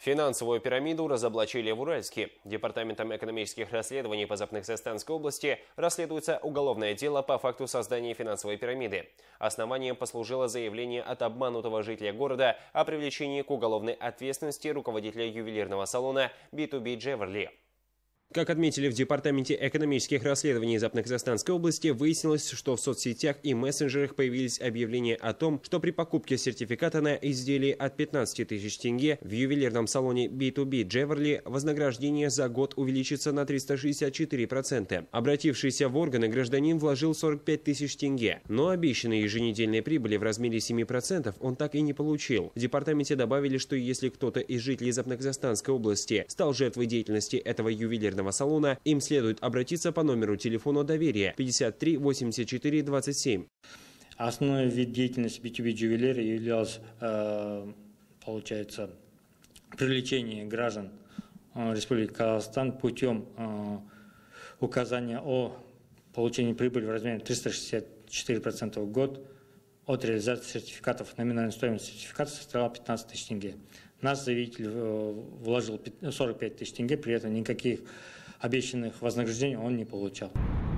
Финансовую пирамиду разоблачили в Уральске. Департаментом экономических расследований по Западно-Казахстанской области расследуется уголовное дело по факту создания финансовой пирамиды. Основанием послужило заявление от обманутого жителя города о привлечении к уголовной ответственности руководителя ювелирного салона B2B Jewelry. Как отметили в Департаменте экономических расследований Западно-Казахстанской области, выяснилось, что в соцсетях и мессенджерах появились объявления о том, что при покупке сертификата на изделие от 15 тысяч тенге в ювелирном салоне B2B Jewelry вознаграждение за год увеличится на 364%. Обратившийся в органы гражданин вложил 45 тысяч тенге, но обещанные еженедельные прибыли в размере 7% он так и не получил. В департаменте добавили, что если кто-то из жителей Западно-Казахстанской области стал жертвой деятельности этого ювелирного салона, им следует обратиться по номеру телефона доверия 53 84 27. Основной вид деятельности B2B Jewelry являлся, получается, привлечение граждан Республики Казахстан путем указания о получении прибыли в размере 364% в год от реализации сертификатов. Номинальная стоимость сертификата составляла 15 тысяч тенге. Наш заявитель вложил 45 тысяч тенге, при этом никаких обещанных вознаграждений он не получал.